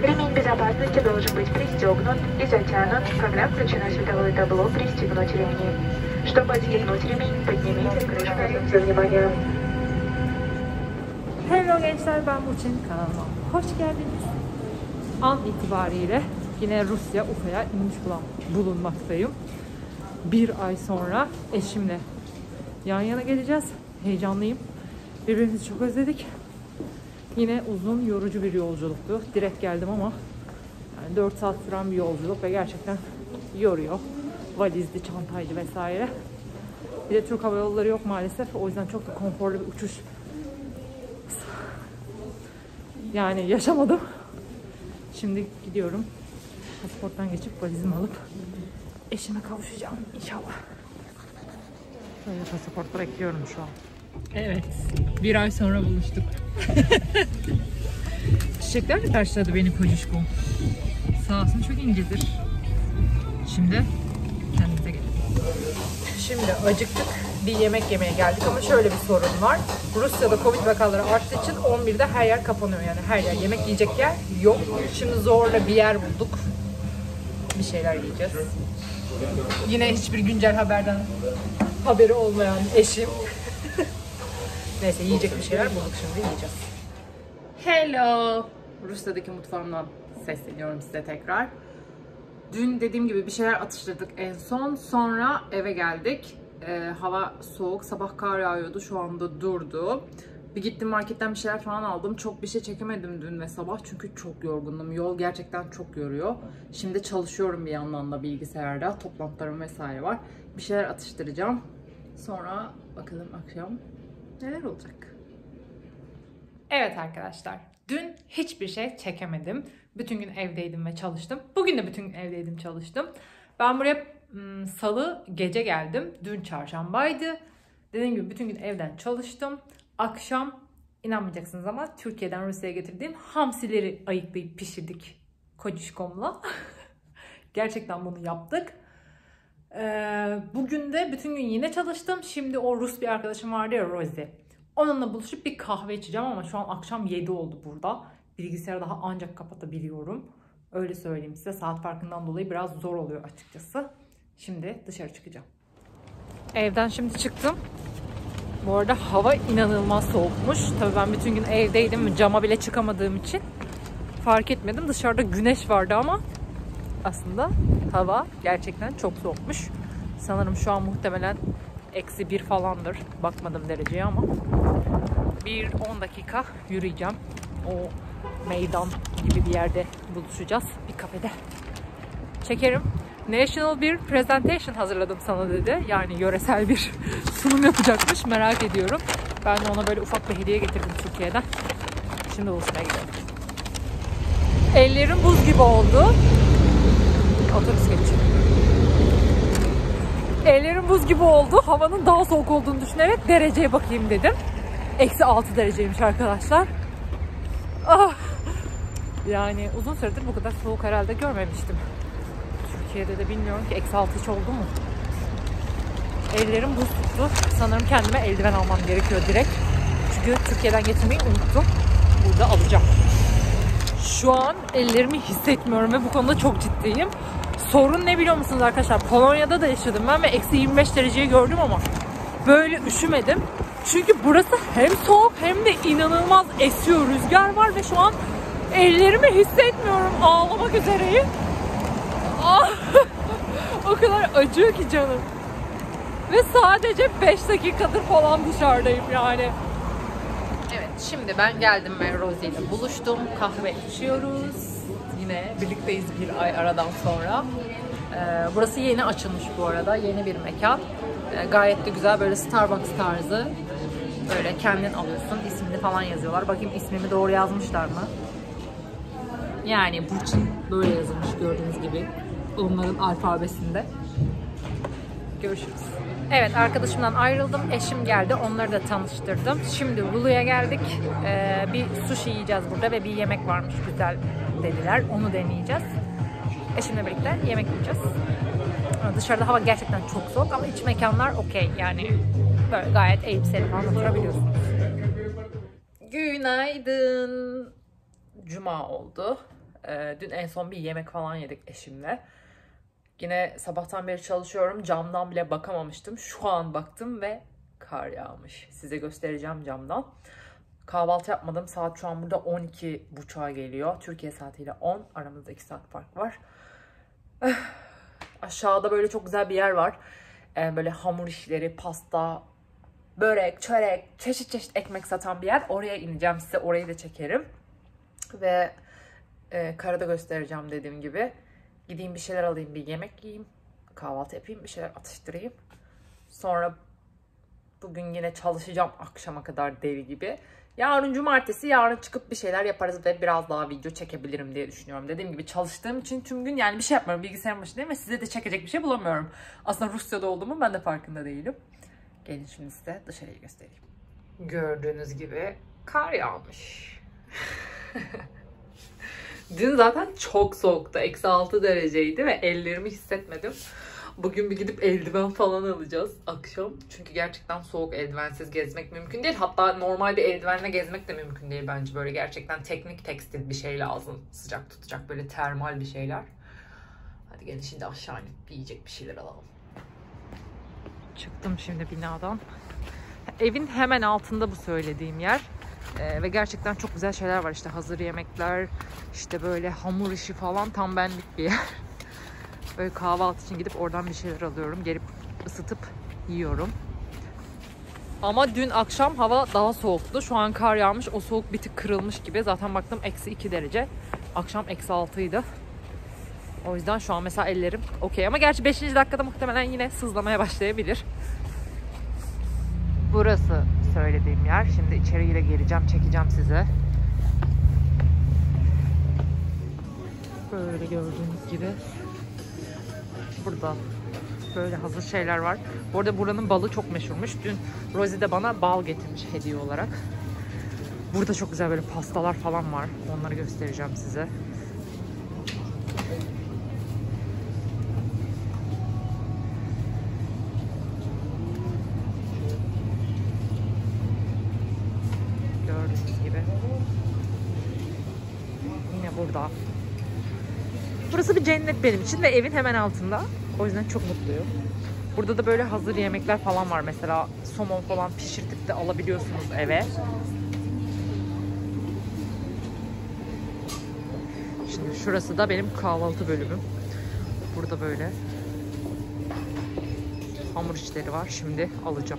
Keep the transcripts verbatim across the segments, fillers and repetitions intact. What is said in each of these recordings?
Ремень безопасности должен быть пристегнут и затянут, когда включено световое табло «Пристегнуть ремни». Чтобы отстегнуть ремень, поднимите крышку. Внимание. Hello gençler, ben Burçin, kanalıma hoş geldiniz. An itibariyle yine Rusya Ufa'ya inmiş bulunmaktayım. Bir ay sonra eşimle yan yana geleceğiz. Heyecanlıyım. Birbirimizi çok özledik. Yine uzun, yorucu bir yolculuktu. Direkt geldim ama yani dört saat süren bir yolculuk ve gerçekten yoruyor. Valizli, çantaydı vesaire. Bir de Türk Hava Yolları yok maalesef. O yüzden çok da konforlu bir uçuş yani yaşamadım. Şimdi gidiyorum. Pasaporttan geçip valizimi alıp eşime kavuşacağım inşallah. Böyle pasaportu bekliyorum şu an. Evet. Bir ay sonra buluştuk. Çiçeklerle karşıladı beni kocuşkum. Sağ olsun, çok incedir. Şimdi kendimize gelelim. Şimdi acıktık. Bir yemek yemeye geldik ama şöyle bir sorun var. Rusya'da Covid vakaları arttığı için on birde her yer kapanıyor, yani her yer. Yemek yiyecek yer yok. Şimdi zorla bir yer bulduk. Bir şeyler yiyeceğiz. Yine hiçbir güncel haberden haberi olmayan eşim. Neyse, yiyecek bir şeyler bulduk, şimdi yiyeceğiz. Hello! Rusya'daki mutfağımdan sesleniyorum size tekrar. Dün dediğim gibi bir şeyler atıştırdık en son. Sonra eve geldik. Ee, hava soğuk, sabah kar yağıyordu, şu anda durdu. Bir gittim marketten bir şeyler falan aldım. Çok bir şey çekemedim dün ve sabah çünkü çok yorgundum. Yol gerçekten çok yoruyor. Şimdi çalışıyorum bir yandan da bilgisayarda. Toplantılarım vesaire var. Bir şeyler atıştıracağım. Sonra bakalım akşam neler olacak. Evet arkadaşlar, dün hiçbir şey çekemedim. Bütün gün evdeydim ve çalıştım. Bugün de bütün gün evdeydim, çalıştım. Ben buraya ım, salı gece geldim. Dün çarşambaydı. Dediğim gibi bütün gün evden çalıştım. Akşam, inanmayacaksınız ama, Türkiye'den Rusya'ya getirdiğim hamsileri ayıklayıp pişirdik kocişkomla. Gerçekten bunu yaptık. Ee, bugün de bütün gün yine çalıştım. Şimdi o Rus bir arkadaşım vardı ya, Rosie. Onunla buluşup bir kahve içeceğim ama şu an akşam yedi oldu burada. Bilgisayarı daha ancak kapatabiliyorum. Öyle söyleyeyim size. Saat farkından dolayı biraz zor oluyor açıkçası. Şimdi dışarı çıkacağım. Evden şimdi çıktım. Bu arada hava inanılmaz soğukmuş. Tabii ben bütün gün evdeydim. Cama bile çıkamadığım için fark etmedim. Dışarıda güneş vardı ama aslında hava gerçekten çok soğukmuş. Sanırım şu an muhtemelen eksi bir falandır. Bakmadım dereceye ama bir on dakika yürüyeceğim. O meydan gibi bir yerde buluşacağız. Bir kafede. Çekerim. National bir presentation hazırladım sana dedi. Yani yöresel bir sunum yapacakmış. Merak ediyorum. Ben de ona böyle ufak bir hediye getirdim Türkiye'den. Şimdi buluşmaya gidelim. Ellerim buz gibi oldu. Otobüs geçiyor. Ellerim buz gibi oldu. Havanın daha soğuk olduğunu düşünerek dereceye bakayım dedim. Eksi altı dereceymiş arkadaşlar. Ah. Yani uzun süredir bu kadar soğuk herhalde görmemiştim. Türkiye'de de bilmiyorum ki eksi altı hiç oldu mu? Ellerim buz tuttu. Sanırım kendime eldiven almam gerekiyor direkt. Çünkü Türkiye'den getirmeyi unuttum. Burada alacağım. Şu an ellerimi hissetmiyorum ve bu konuda çok ciddiyim. Sorun ne biliyor musunuz arkadaşlar? Polonya'da da yaşadım ben ve eksi yirmi beş dereceyi gördüm ama böyle üşümedim. Çünkü burası hem soğuk hem de inanılmaz esiyor, rüzgar var ve şu an ellerimi hissetmiyorum. Ağlamak üzereyim. Ah, o kadar acıyor ki canım. Ve sadece beş dakikadır falan dışarıdayım yani. Evet, şimdi ben geldim ve Rosie ile buluştum. Kahve içiyoruz. Yine birlikteyiz bir ay aradan sonra. Ee, burası yeni açılmış bu arada. Yeni bir mekan. Ee, gayet de güzel, böyle Starbucks tarzı. Böyle kendin alıyorsun. İsmini falan yazıyorlar. Bakayım ismimi doğru yazmışlar mı? Yani Burçin böyle yazılmış gördüğünüz gibi. Onların alfabesinde. Görüşürüz. Evet, arkadaşımdan ayrıldım. Eşim geldi. Onları da tanıştırdım. Şimdi Lulu'ya geldik. Ee, bir sushi yiyeceğiz burada ve bir yemek varmış güzel dediler. Onu deneyeceğiz. Eşimle birlikte yemek yiyeceğiz. Dışarıda hava gerçekten çok soğuk ama iç mekanlar okey. Yani böyle gayet elbiseli falan oturabiliyorsunuz. Günaydın. Cuma oldu. Ee, dün en son bir yemek falan yedik eşimle. Yine sabahtan beri çalışıyorum. Camdan bile bakamamıştım. Şu an baktım ve kar yağmış. Size göstereceğim camdan. Kahvaltı yapmadım. Saat şu an burada on iki buçuğa geliyor. Türkiye saatiyle on. Aramızda iki saat fark var. Aşağıda böyle çok güzel bir yer var. Ee, böyle hamur işleri, pasta, börek, çörek, çeşit çeşit ekmek satan bir yer. Oraya ineceğim, size orayı da çekerim. Ve e, karada göstereceğim dediğim gibi. Gideyim bir şeyler alayım, bir yemek yiyeyim. Kahvaltı yapayım, bir şeyler atıştırayım. Sonra bugün yine çalışacağım akşama kadar deli gibi. Yarın cumartesi, yarın çıkıp bir şeyler yaparız ve biraz daha video çekebilirim diye düşünüyorum. Dediğim gibi çalıştığım için tüm gün yani bir şey yapmıyorum. Bilgisayarın başındayım ve size de çekecek bir şey bulamıyorum. Aslında Rusya'da olduğumu ben de farkında değilim. Gelin şimdi size dışarıyı göstereyim. Gördüğünüz gibi kar yağmış. Dün zaten çok soğuktu. Eksi altı dereceydi ve ellerimi hissetmedim. Bugün bir gidip eldiven falan alacağız akşam. Çünkü gerçekten soğuk, eldivensiz gezmek mümkün değil. Hatta normal bir eldivenle gezmek de mümkün değil bence. Böyle gerçekten teknik tekstil bir şey lazım. Sıcak tutacak böyle termal bir şeyler. Hadi gelin şimdi aşağı inip bir yiyecek bir şeyler alalım. Çıktım şimdi binadan. Evin hemen altında bu söylediğim yer. Ee, ve gerçekten çok güzel şeyler var. İşte hazır yemekler, işte böyle hamur işi falan, tam benlik bir yer. Böyle kahvaltı için gidip oradan bir şeyler alıyorum. Gelip ısıtıp yiyorum. Ama dün akşam hava daha soğuktu. Şu an kar yağmış. O soğuk bir tık kırılmış gibi. Zaten baktım eksi iki derece. Akşam eksi altıydı. O yüzden şu an mesela ellerim okey. Ama gerçi beşinci dakikada muhtemelen yine sızlamaya başlayabilir. Burası söylediğim yer. Şimdi içeriye de gireceğim, çekeceğim size. Böyle gördüğünüz gibi. Burada böyle hazır şeyler var. Bu arada buranın balı çok meşhurmuş. Dün Rosie de bana bal getirmiş hediye olarak. Burada çok güzel böyle pastalar falan var. Onları göstereceğim size. Gördüğünüz gibi. Yine burada. Burası bir cennet benim için ve evin hemen altında. O yüzden çok mutluyum. Burada da böyle hazır yemekler falan var. Mesela somon falan pişirtip de alabiliyorsunuz eve. Şimdi şurası da benim kahvaltı bölümüm. Burada böyle hamur işleri var. Şimdi alacağım.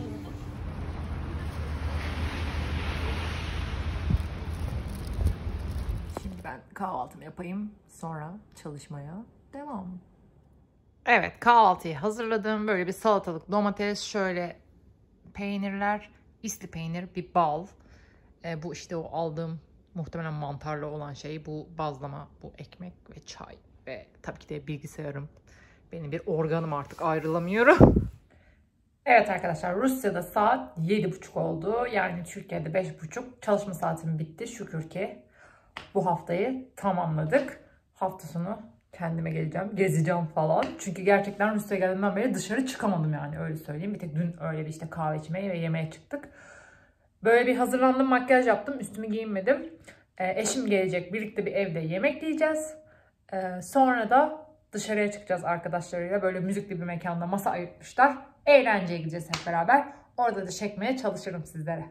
Şimdi ben kahvaltımı yapayım. Sonra çalışmaya devam. Evet, kahvaltıyı hazırladım. Böyle bir salatalık, domates, şöyle peynirler, isli peynir, bir bal. E, bu işte o aldığım muhtemelen mantarlı olan şey. Bu bazlama, bu ekmek ve çay. Ve tabii ki de bilgisayarım. Benim bir organım, artık ayrılamıyorum. Evet arkadaşlar, Rusya'da saat yedi buçuk oldu. Yani Türkiye'de beş buçuk. Çalışma saatim bitti şükür ki. Bu haftayı tamamladık. Hafta sonu kendime geleceğim, gezeceğim falan. Çünkü gerçekten Rusya'ya geldiğimden beri dışarı çıkamadım, yani öyle söyleyeyim. Bir tek dün öyle bir işte kahve içmeye ve yemeğe çıktık. Böyle bir hazırlandım, makyaj yaptım, üstümü giyinmedim. Ee, eşim gelecek, birlikte bir evde yemek yiyeceğiz. Ee, sonra da dışarıya çıkacağız arkadaşlarıyla. Böyle müzikli bir mekanda masa ayırtmışlar. Eğlenceye gideceğiz hep beraber. Orada da çekmeye çalışırım sizlere.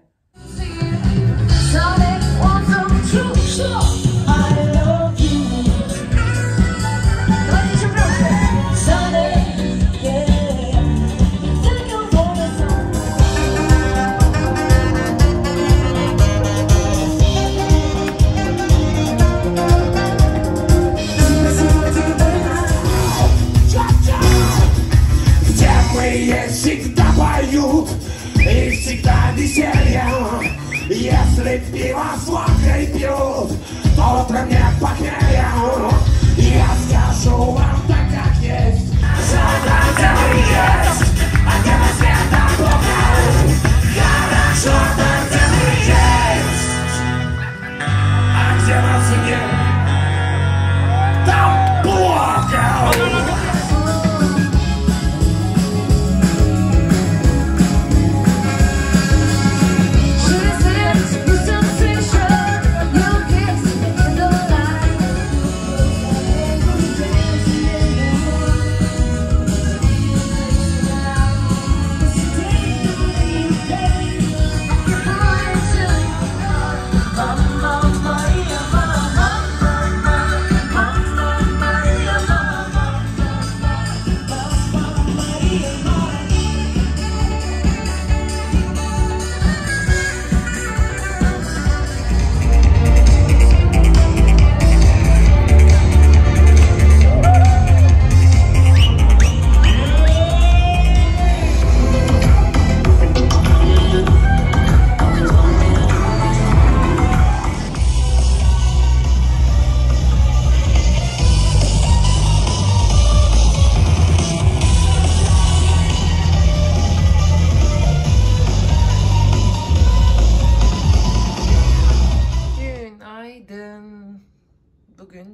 Всегда поют и всегда веселье. Если пиво с водкой пьют, то утром не пахнет.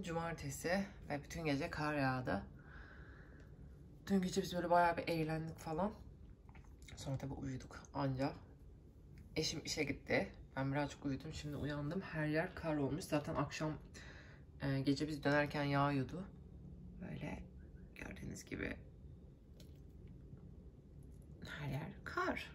cumartesi ve bütün gece kar yağdı. Dün gece biz böyle bayağı bir eğlendik falan. Sonra tabii uyuduk anca. Eşim işe gitti. Ben birazcık uyudum. Şimdi uyandım. Her yer kar olmuş. Zaten akşam e, gece biz dönerken yağıyordu. Böyle gördüğünüz gibi her yer kar.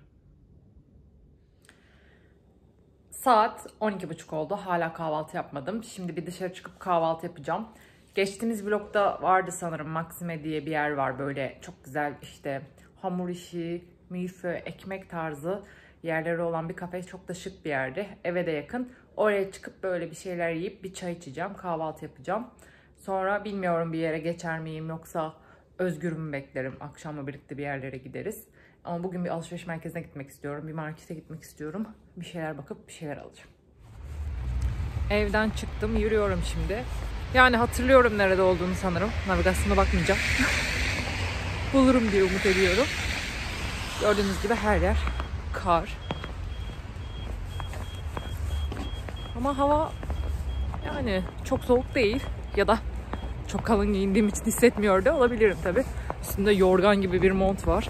Saat on iki buçuk oldu. Hala kahvaltı yapmadım. Şimdi bir dışarı çıkıp kahvaltı yapacağım. Geçtiğimiz vlogda vardı sanırım. Maxime diye bir yer var. Böyle çok güzel işte hamur işi, milföy, ekmek tarzı yerleri olan bir kafe. Çok da şık bir yerdi. Eve de yakın. Oraya çıkıp böyle bir şeyler yiyip bir çay içeceğim. Kahvaltı yapacağım. Sonra bilmiyorum bir yere geçer miyim yoksa Özgür'ümü beklerim. Akşamla birlikte bir yerlere gideriz. Ama bugün bir alışveriş merkezine gitmek istiyorum. Bir markete gitmek istiyorum. Bir şeyler bakıp bir şeyler alacağım. Evden çıktım. Yürüyorum şimdi. Yani hatırlıyorum nerede olduğunu sanırım. Navigasyona bakmayacağım. Bulurum diye umut ediyorum. Gördüğünüz gibi her yer kar. Ama hava yani çok soğuk değil. Ya da çok kalın giyindiğim için hissetmiyor da olabilirim tabii. Üstümde yorgan gibi bir mont var.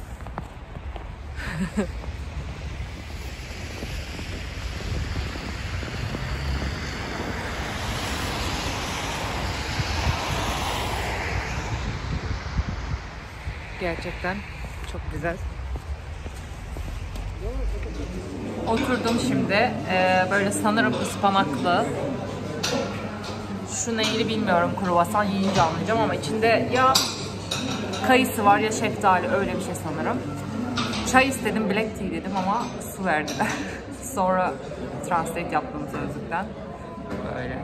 Gerçekten çok güzel. Oturdum şimdi. Ee, böyle sanırım ıspanaklı. Şu neyli bilmiyorum, kruvasan yiyince anlayacağım ama içinde ya kayısı var ya şeftali, öyle bir şey sanırım. Çay istedim, black tea dedim ama su verdiler. Sonra translate yaptım sözlükten. Böyle.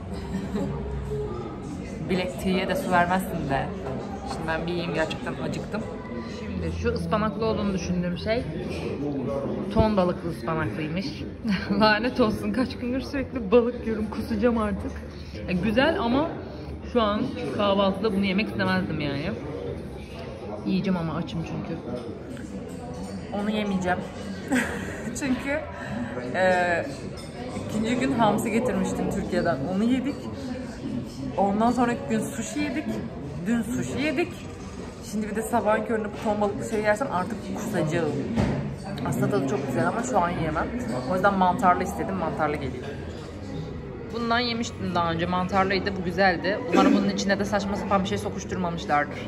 Black tea'ye de su vermezsin de. Şimdi ben bir yiyeyim, gerçekten acıktım. Şimdi şu ıspanaklı olduğunu düşündüğüm şey ton balıklı ıspanaklıymış. Lanet olsun, kaç gündür sürekli balık yiyorum, kusacağım artık. E, güzel ama şu an kahvaltıda bunu yemek istemezdim yani. Yiyeceğim ama açım çünkü. Onu yemeyeceğim. Çünkü e, ikinci gün hamsi getirmiştim Türkiye'den. Onu yedik. Ondan sonraki gün sushi yedik. Dün sushi yedik. Şimdi bir de sabahın köründe bu ton balıklı şey yersem artık kusacağım. Aslında tadı çok güzel ama şu an yiyemem. O yüzden mantarlı istedim. Mantarlı geliyor. Bundan yemiştim daha önce. Mantarlıydı. Bu güzeldi. Umarım bunun içine de saçma sapan bir şey sokuşturmamışlardır.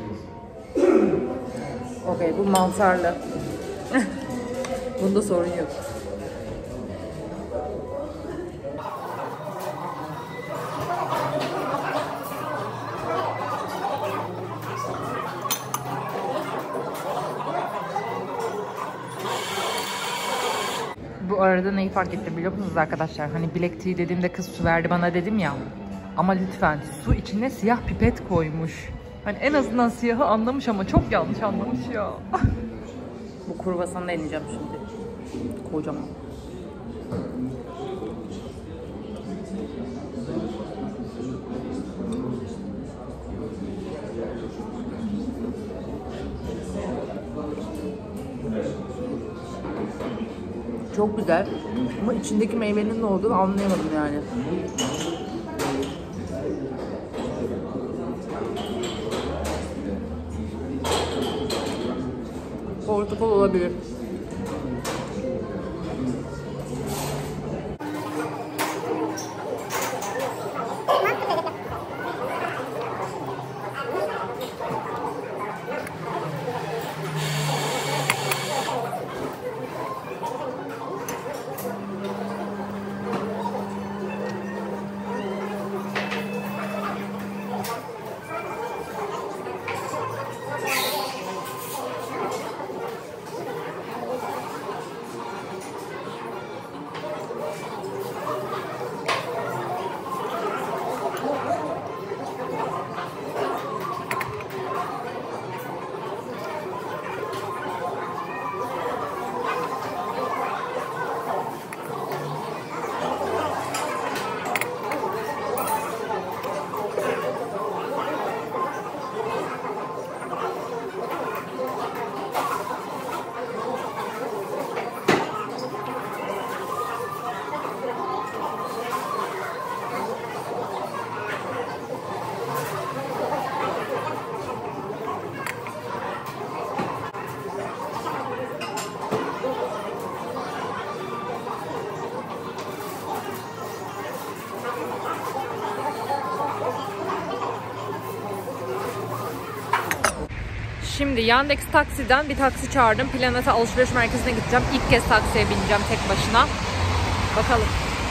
Okey, bu mantarlı. Bunda sorun yok. Bu arada neyi fark ettim biliyor musunuz arkadaşlar? Hani black tea dediğimde kız su verdi bana dedim ya. Ama lütfen su içine siyah pipet koymuş. Hani en azından siyahı anlamış ama çok yanlış anlamış ya. Bu kruvasanı deneyeceğim şimdi. Kocaman. Çok güzel ama içindeki meyvenin ne olduğunu anlayamadım yani. Portakal olabilir. Şimdi Yandex Taksi'den bir taksi çağırdım. Planet alışveriş merkezine gideceğim. İlk kez taksiye bineceğim tek başına. Bakalım.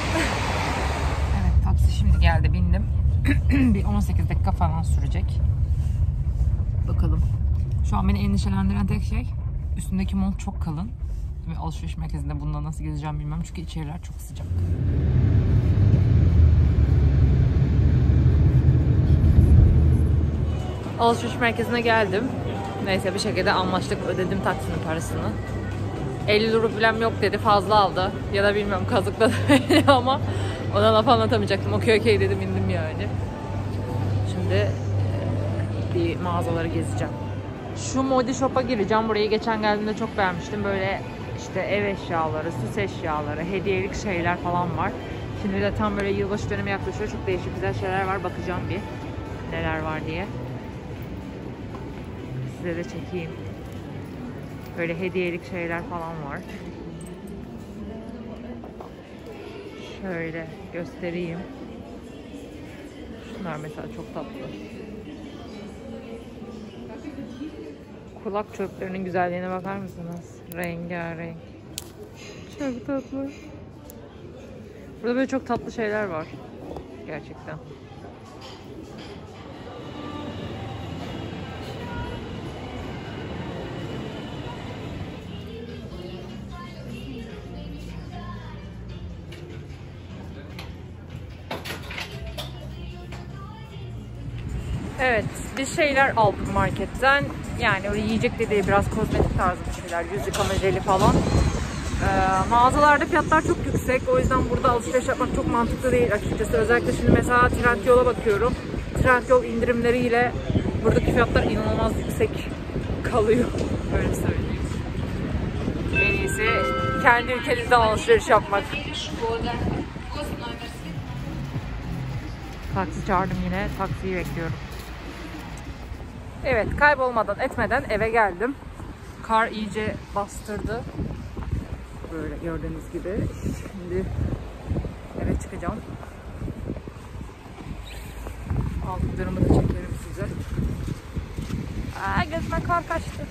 Evet, taksi şimdi geldi, bindim. Bir on sekiz dakika falan sürecek. Bakalım. Şu an beni endişelendiren tek şey üstündeki mont çok kalın. Ve alışveriş merkezinde bununla nasıl gezeceğim bilmem çünkü içeriler çok sıcak. Alışveriş merkezine geldim. Neyse bir şekilde anlaştık, ödedim taksinin parasını. elli lira bilmem yok dedi, fazla aldı. Ya da bilmiyorum kazıkladı ama ona laf anlatamayacaktım. Okey okey dedim, indim yani. Şimdi bir mağazaları gezeceğim. Şu Modi Shop'a gireceğim. Burayı geçen geldiğimde çok beğenmiştim. Böyle işte ev eşyaları, süs eşyaları, hediyelik şeyler falan var. Şimdi de tam böyle yılbaşı dönemi yaklaşıyor. Çok değişik güzel şeyler var. Bakacağım bir neler var diye. Size de çekeyim. Böyle hediyelik şeyler falan var. Şöyle göstereyim. Şunlar mesela çok tatlı. Kulak çöplerinin güzelliğine bakar mısınız? Rengarenk. Çok tatlı. Burada böyle çok tatlı şeyler var. Gerçekten. Evet, bir şeyler aldık marketten. Yani öyle yiyecek de değil, biraz kozmetik tarzı bir şeyler, yüz yıkama jeli falan. Ee, mağazalarda fiyatlar çok yüksek. O yüzden burada alışveriş yapmak çok mantıklı değil açıkçası. Özellikle şimdi mesela Trendyol'a bakıyorum. Trendyol indirimleriyle buradaki fiyatlar inanılmaz yüksek kalıyor. Böyle söyleyeyim. En iyisi kendi ülkenizde alışveriş yapmak. Taksi çağırdım yine. Taksiyi bekliyorum. Evet, kaybolmadan etmeden eve geldim. Kar iyice bastırdı. Böyle gördüğünüz gibi. Şimdi eve çıkacağım. Aldıklarımı da çekerim size. Aa, gözüme kar kaçtı.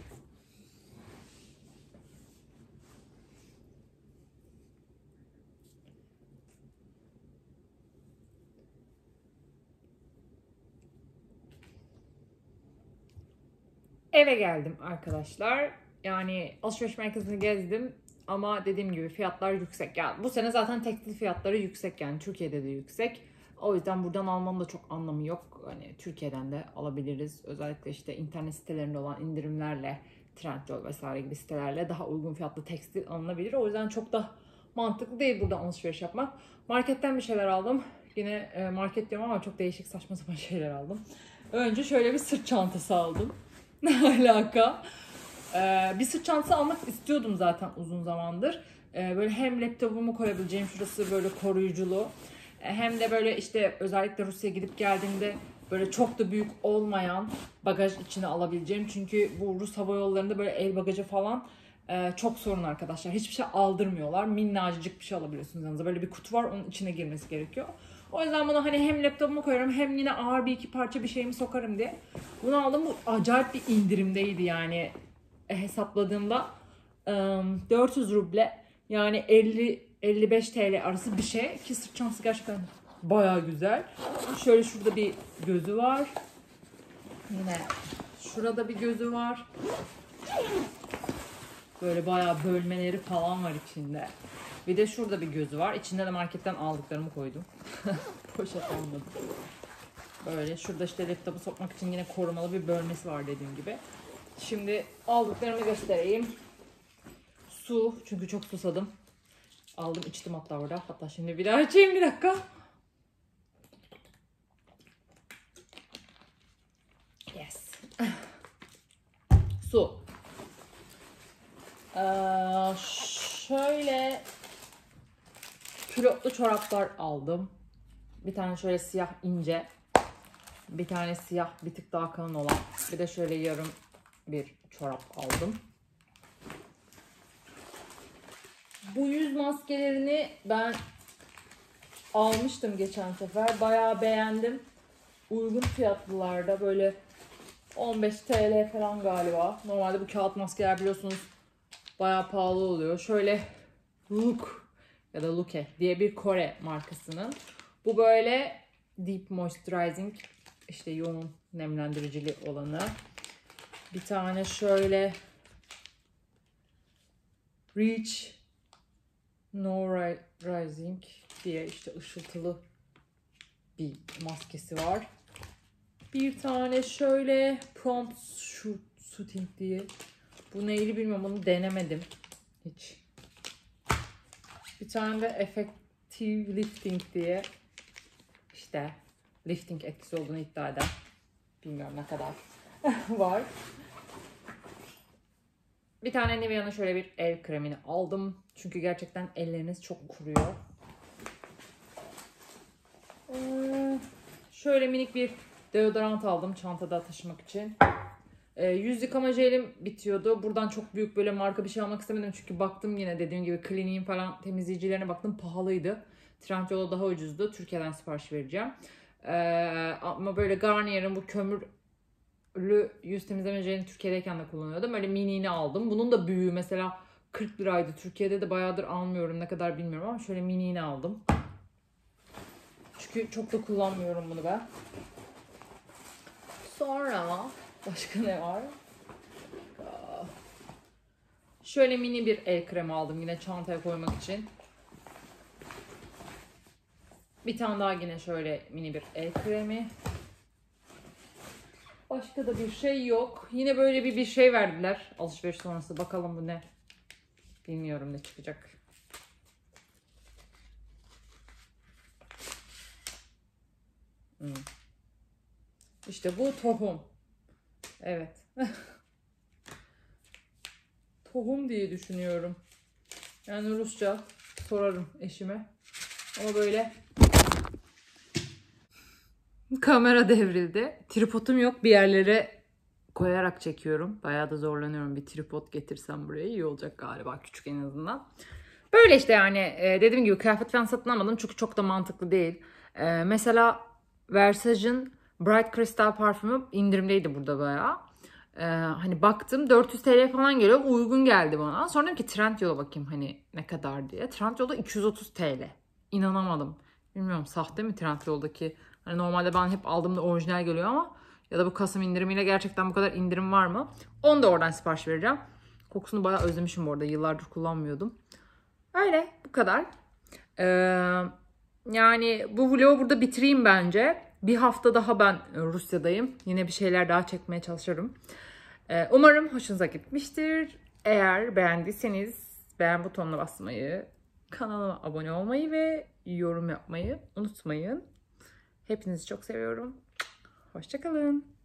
Eve geldim arkadaşlar. Yani alışveriş merkezini gezdim ama dediğim gibi fiyatlar yüksek. Yani bu sene zaten tekstil fiyatları yüksek, yani Türkiye'de de yüksek. O yüzden buradan almanın da çok anlamı yok. Hani Türkiye'den de alabiliriz. Özellikle işte internet sitelerinde olan indirimlerle, Trendyol vesaire gibi sitelerle daha uygun fiyatlı tekstil alınabilir. O yüzden çok da mantıklı değil buradan alışveriş yapmak. Marketten bir şeyler aldım. Yine market diyorum ama çok değişik saçma sapan şeyler aldım. Önce şöyle bir sırt çantası aldım. Ne alaka? Ee, bir sırt çantası almak istiyordum zaten uzun zamandır. Ee, böyle hem laptopumu koyabileceğim, şurası böyle koruyuculu. Hem de böyle işte özellikle Rusya'ya gidip geldiğimde böyle çok da büyük olmayan bagaj içine alabileceğim. Çünkü bu Rus hava yollarında böyle el bagajı falan e, çok sorun arkadaşlar. Hiçbir şey aldırmıyorlar. Minnacık bir şey alabiliyorsunuz yanınıza. Böyle bir kutu var, onun içine girmesi gerekiyor. O yüzden bunu hani hem laptopumu koyarım hem yine ağır bir iki parça bir şeyimi sokarım diye bunu aldım. Bu acayip bir indirimdeydi yani e, hesapladığımda e, dört yüz ruble, yani elli elli beş T L arası bir şey ki sırt çantası gerçekten bayağı güzel. Şöyle şurada bir gözü var. Yine şurada bir gözü var. Böyle bayağı bölmeleri falan var içinde. Bir de şurada bir gözü var. İçinde de marketten aldıklarımı koydum. Poşet almadım. Böyle şurada işte laptopu sokmak için yine korumalı bir bölmesi var dediğim gibi. Şimdi aldıklarımı göstereyim. Su, çünkü çok susadım. Aldım, içtim hatta orada. Hatta şimdi bir daha açayım, bir dakika. Yes. Su. Ee, şöyle külotlu çoraplar aldım. Bir tane şöyle siyah ince. Bir tane siyah bir tık daha kalın olan. Bir de şöyle yarım bir çorap aldım. Bu yüz maskelerini ben almıştım geçen sefer. Bayağı beğendim. Uygun fiyatlılarda böyle on beş TL falan galiba. Normalde bu kağıt maskeler biliyorsunuz bayağı pahalı oluyor. Şöyle Look ya da Luke diye bir Kore markasının. Bu böyle Deep Moisturizing, işte yoğun nemlendiricili olanı. Bir tane şöyle Reach No Rising diye işte ışıltılı bir maskesi var. Bir tane şöyle Prompt Shooting diye. Bu neyli bilmiyorum, bunu denemedim hiç. Bir tane de Effective Lifting diye, işte lifting etkisi olduğunu iddia eden, bilmiyorum ne kadar var. Bir tane Nivea'nın şöyle bir el kremini aldım. Çünkü gerçekten elleriniz çok kuruyor. Ee, şöyle minik bir deodorant aldım çantada taşımak için. Ee, yüz yıkama jelim bitiyordu. Buradan çok büyük böyle marka bir şey almak istemedim. Çünkü baktım, yine dediğim gibi Clinique'in falan temizleyicilerine baktım, pahalıydı. Trendyol'a daha ucuzdu. Türkiye'den sipariş vereceğim. Ee, ama böyle Garnier'in bu kömürlü yüz temizleme jelini Türkiye'deyken de kullanıyordum. Öyle mini'ni aldım. Bunun da büyüğü mesela kırk liraydı. Türkiye'de de bayağıdır almıyorum. Ne kadar bilmiyorum ama şöyle mini'ni aldım. Çünkü çok da kullanmıyorum bunu ben. Sonra başka ne var? Şöyle mini bir el kremi aldım yine çantaya koymak için. Bir tane daha yine şöyle mini bir el kremi. Başka da bir şey yok. Yine böyle bir bir şey verdiler alışveriş sonrası. Bakalım bu ne? Bilmiyorum ne çıkacak. Hmm. İşte bu tohum. Evet. Tohum diye düşünüyorum. Yani Rusça sorarım eşime. Ama böyle kamera devrildi. Tripodum yok. Bir yerlere koyarak çekiyorum. Bayağı da zorlanıyorum. Bir tripod getirsem buraya iyi olacak galiba. Küçük en azından. Böyle işte yani e, dediğim gibi kıyafet falan satın almadım. Çünkü çok da mantıklı değil. E, mesela Versace'ın Bright Crystal parfümü indirimdeydi burada bayağı. Ee, hani baktım dört yüz TL falan geliyor. Uygun geldi bana. Sonra dedim ki Trendyol'a bakayım hani ne kadar diye. Trendyol'da iki yüz otuz TL. İnanamadım. Bilmiyorum sahte mi Trendyol'daki? Hani normalde ben hep aldığımda orijinal geliyor ama ya da bu Kasım indirimiyle gerçekten bu kadar indirim var mı? Onu da oradan sipariş vereceğim. Kokusunu bayağı özlemişim bu arada. Yıllardır kullanmıyordum. Öyle bu kadar. Ee, yani bu vlogu burada bitireyim bence. Bir hafta daha ben Rusya'dayım. Yine bir şeyler daha çekmeye çalışırım. Ee, umarım hoşunuza gitmiştir. Eğer beğendiyseniz beğen butonuna basmayı, kanalıma abone olmayı ve yorum yapmayı unutmayın. Hepinizi çok seviyorum. Hoşça kalın.